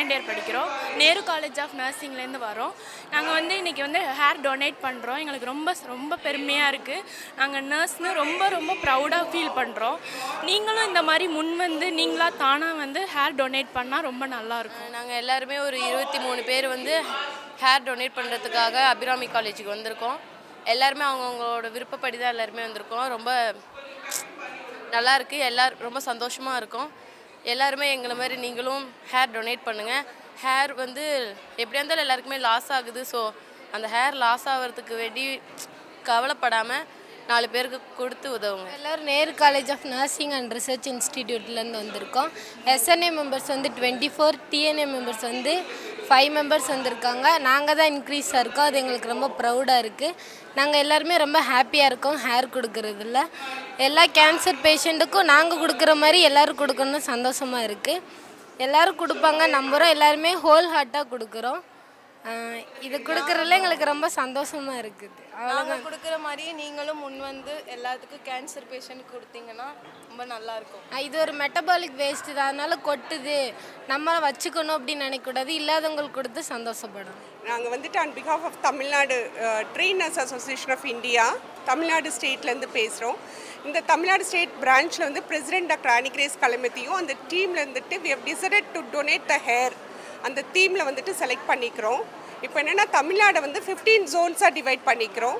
Second year படிக்கிறோம். Nehru college of நர்சிங்லேருந்து வரோம். நாங்கள் வந்து இன்றைக்கி வந்து ஹேர் டொனேட் பண்ணுறோம். எங்களுக்கு ரொம்ப பெருமையாக இருக்குது. நாங்கள் நர்ஸ்னு ரொம்ப ப்ரௌடாக ஃபீல் பண்ணுறோம். நீங்களும் இந்த மாதிரி முன் வந்து நீங்களாக தானாக வந்து ஹேர் டொனேட் பண்ணால் ரொம்ப நல்லாயிருக்கும். நாங்கள் எல்லாருமே ஒரு 23 பேர் வந்து ஹேர் டொனேட் பண்ணுறதுக்காக அபிராமி காலேஜுக்கு வந்திருக்கோம். எல்லாருமே அவங்கவுங்களோட விருப்பப்படி தான் எல்லாருமே வந்திருக்கோம். ரொம்ப நல்லாயிருக்கு. ரொம்ப சந்தோஷமாக இருக்கும். எல்லாருமே எங்களை மாதிரி நீங்களும் ஹேர் டொனேட் பண்ணுங்கள். ஹேர் வந்து எப்படியா இருந்தாலும் எல்லாருக்குமே லாஸ் ஆகுது. ஸோ அந்த ஹேர் லாஸ் ஆகிறதுக்கு வேண்டி கவலைப்படாமல் 4 பேருக்கு கொடுத்து உதவுங்க. எல்லோரும் Nehru college of nursing and research இன்ஸ்டிடியூட்லேருந்து வந்திருக்கோம். எஸ்என்ஏ மெம்பர்ஸ் வந்து 24, டிஎன்ஏ மெம்பர்ஸ் வந்து 5 மெம்பர்ஸ் வந்திருக்காங்க. நாங்கள் தான் இன்க்ரீஸாக இருக்கோம். அது எங்களுக்கு ரொம்ப ப்ரௌடாக இருக்குது. நாங்கள் எல்லாருமே ரொம்ப ஹாப்பியாக இருக்கோம் ஹேர் கொடுக்குறதில்ல. எல்லா கேன்சர் பேஷண்ட்டுக்கும் நாங்கள் கொடுக்குற மாதிரி எல்லோரும் கொடுக்கணும்னு சந்தோஷமாக இருக்குது. எல்லோரும் கொடுப்பாங்க நம்புகிறோம். எல்லாருமே ஹோல் ஹார்ட்டாக கொடுக்குறோம். இது கொடுக்குறதுல எங்களுக்கு ரொம்ப சந்தோஷமாக இருக்குது. நாங்கள் கொடுக்குற மாதிரியே நீங்களும் முன் வந்து எல்லாத்துக்கும் கேன்சர் பேஷண்ட் கொடுத்தீங்கன்னா ரொம்ப நல்லாயிருக்கும். இது ஒரு மெட்டபாலிக் வேஸ்ட்டு தான், அதனால் கொட்டுது நம்ம வச்சுக்கணும் அப்படின்னு நினைக்கக்கூடாது. இல்லாதவங்களுக்கு கொடுத்து சந்தோஷப்படும். நாங்கள் வந்துட்டு on behalf of Tamil Nadu trainers association of India Tamil Nadu ஸ்டேட்லேருந்து பேசுகிறோம். இந்த தமிழ்நாடு ஸ்டேட் பிரான்ச்சில் வந்து பிரசிடென்ட் டாக்டர் ஆனிகிரேஸ் கலைமத்தியும் அந்த டீமில் இருந்துட்டு we have decided to donate the hair அந்த தீமில் வந்துட்டு செலக்ட் பண்ணிக்கிறோம். இப்போ என்னென்னா தமிழ்நாடை வந்து 15 ஜோன்ஸாக டிவைட் பண்ணிக்கிறோம்.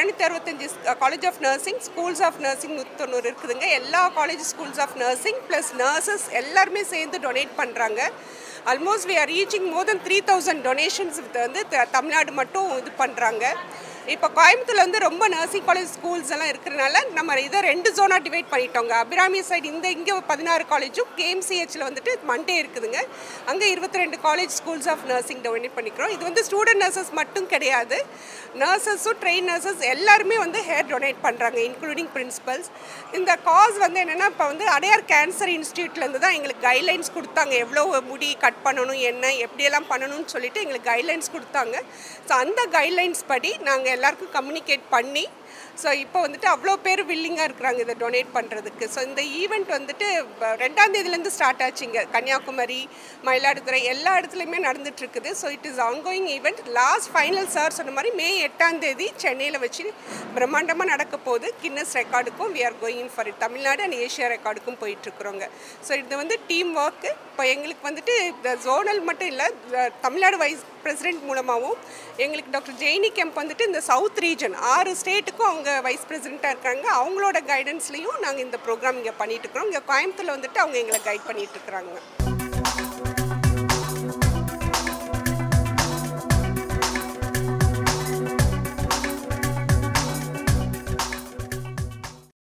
265 college of nursing, schools of nursing 190 இருக்குதுங்க. எல்லா college schools of nursing plus nurses எல்லாருமே சேர்ந்து டொனேட் பண்ணுறாங்க. Almost we are reaching more than 3000 donations வந்து தமிழ்நாடு மட்டும் இது பண்ணுறாங்க. இப்போ கோயம்புத்தூர்ல வந்து ரொம்ப நர்சிங் காலேஜ் ஸ்கூல்ஸ் எல்லாம் இருக்கிறனால நம்ம இதை 2 ஜோனாக டிவைட் பண்ணிட்டோங்க. அபிராமி சைடு இங்கே 16 காலேஜும் கேஎம்சிஹெச்சில் வந்துட்டு மண்டே இருக்குதுங்க. அங்கே 22 college schools of nursing donate பண்ணிக்கிறோம். இது வந்து ஸ்டூடெண்ட் நர்சஸ் மட்டும் கிடையாது, நர்சஸும் ட்ரெயின் நர்சஸ் எல்லாருமே வந்து ஹேர் டொனேட் பண்ணுறாங்க, இன்க்ளூடிங் பிரின்சிபல்ஸ். இந்த காஸ் வந்து என்னென்னா இப்போ வந்து அடையார் கேன்சர் இன்ஸ்டியூட்லேருந்து தான் எங்களுக்கு கைட்லைன்ஸ் கொடுத்தாங்க. எவ்வளோ முடி கட் பண்ணணும், என்ன எப்படியெல்லாம் பண்ணணும்னு சொல்லிட்டு எங்களுக்கு கைட்லைன்ஸ் கொடுத்தாங்க. ஸோ அந்த கைட்லைன்ஸ் படி நாங்கள் எல்லாருக்கும் கம்யூனிகேட் பண்ணி ஸோ இப்போ வந்துட்டு அவ்வளோ பேர் வில்லிங்காக இருக்கிறாங்க இதை டொனேட் பண்ணுறதுக்கு. ஸோ இந்த ஈவெண்ட் வந்துட்டு 2ஆம் தேதியிலேருந்து ஸ்டார்ட் ஆச்சுங்க. கன்னியாகுமரி, மயிலாடுதுறை எல்லா இடத்துலையுமே நடந்துகிட்ருக்குது. So it is ongoing event. Last final sir சொன்ன மாதிரி மே 8ஆம் தேதி சென்னையில் வச்சு பிரம்மாண்டமாக நடக்க போகுது. கின்னஸ் ரெக்கார்டுக்கும் we are going for it. Tamil Nadu and Asia ரெக்கார்டுக்கும் போயிட்டுருக்குறோங்க. ஸோ இது வந்து டீம் ஒர்க்கு. இப்போ எங்களுக்கு வந்துட்டு இந்த ஜோனல் மட்டும் இல்லை, தமிழ்நாடு வைஸ் பிரசிடென்ட் மூலமாகவும் எங்களுக்கு டாக்டர் ஜெயினி கெம்ப் வந்துட்டு இந்த சவுத் ரீஜன் 6 ஸ்டேட்டுக்கும் அவங்க வைஸ் பிரசிடெண்ட்டாக இருக்காங்க. அவங்களோட கைடன்ஸ்லையும் நாங்கள் இந்த ப்ரோக்ராம் இங்கே பண்ணிகிட்டு இருக்கிறோம். இங்கே கோயம்புத்தூரில் வந்துட்டு அவங்க எங்களை கைட் பண்ணிகிட்டு இருக்கிறாங்க.